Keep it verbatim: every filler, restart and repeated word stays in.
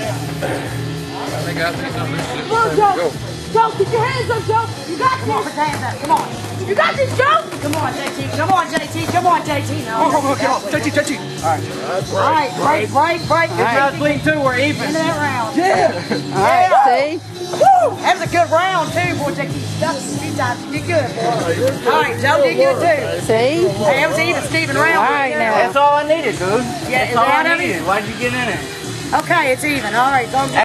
I think I think something. Come on, Joe. Joe, get your hands up, Joe. You got this. Come on, put your hands up. Come on. You got this, Joe. Come on, J T. Come on, J T. Come on, J T. No, Oh, okay, oh, J T, J T. All right. All right, break, break, break. Good job, Clean two. We're even. Into that round. Yeah. All right, see? Woo! That was a good round, too, boy. J T stuck a few times. You did good, boy. All right, Joe did good, too. See? Hey, that was an even Steven round. All right, now. That's all I needed, dude. Yeah, That's is all that I of it? needed. Why'd you get in it? Okay, it's even. All right, don't